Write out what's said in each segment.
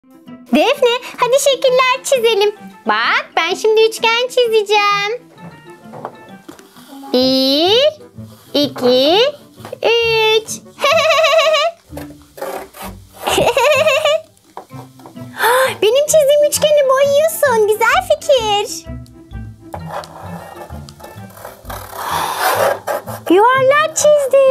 Defne, hadi şekiller çizelim. Bak, ben şimdi üçgen çizeceğim. 1, 2, 3. Benim çizdiğim üçgeni boyuyorsun. Güzel fikir. Yuvarlak çizdi.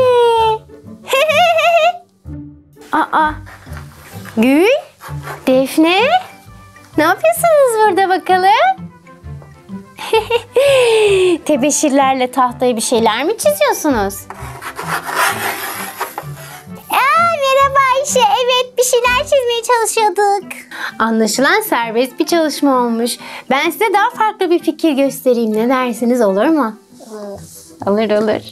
Aa, Gül, Defne, ne yapıyorsunuz burada bakalım? Tebeşirlerle tahtaya bir şeyler mi çiziyorsunuz? Merhaba Ayşe. Evet, bir şeyler çizmeye çalışıyorduk. Anlaşılan serbest bir çalışma olmuş. Ben size daha farklı bir fikir göstereyim. Ne dersiniz, olur mu? Olur.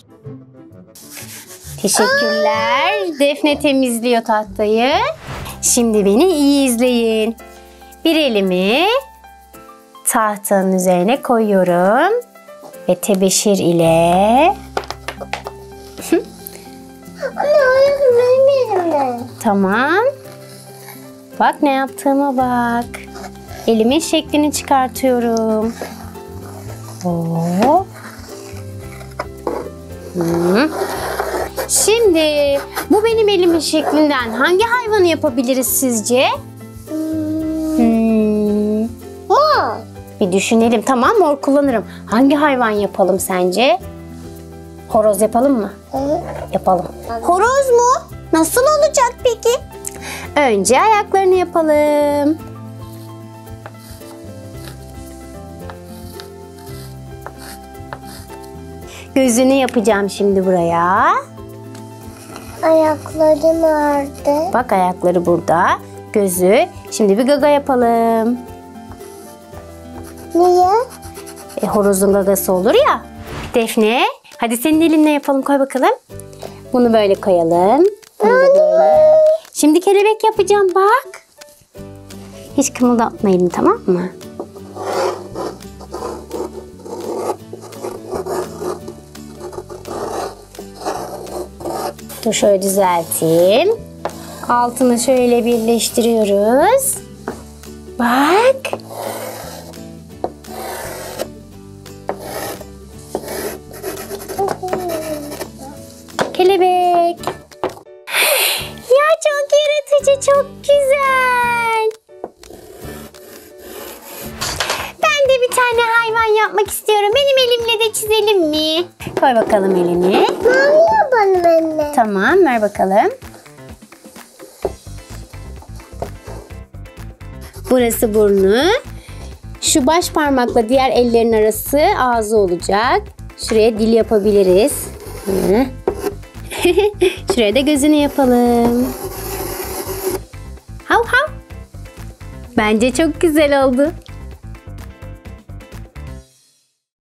Teşekkürler. Defne temizliyor tahtayı. Şimdi beni iyi izleyin. Bir elimi tahtanın üzerine koyuyorum. Ve tebeşir ile... Tamam. Bak ne yaptığıma bak. Elimin şeklini çıkartıyorum. Hop. Şimdi bu benim elimin şeklinden hangi hayvanı yapabiliriz sizce? Mor. Bir düşünelim. Tamam, mor kullanırım. Hangi hayvan yapalım sence? Horoz yapalım mı? Yapalım. Horoz mu? Nasıl olacak peki? Önce ayaklarını yapalım. Gözünü yapacağım şimdi buraya. Ayakları nerede? Bak, ayakları burada. Gözü. Şimdi bir gaga yapalım. Niye? Horozun gagası olur ya. Defne, hadi senin elinle yapalım. Koy bakalım. Bunu böyle koyalım. Bunu da böyle. Şimdi kelebek yapacağım bak. Hiç kımıldatma elini, tamam mı? Dur şöyle düzelteyim. Altını şöyle birleştiriyoruz. Bak. Kelebek. Ya çok yaratıcı, çok güzel. Ben de bir tane hayvan yapmak istiyorum. Benim elimle de çizelim mi? Koy bakalım elini. Mavi yapalım anne. Tamam, ver bakalım. Burası burnu. Şu baş parmakla diğer ellerin arası ağzı olacak. Şuraya dil yapabiliriz. Şuraya da gözünü yapalım. Hav hav. Bence çok güzel oldu.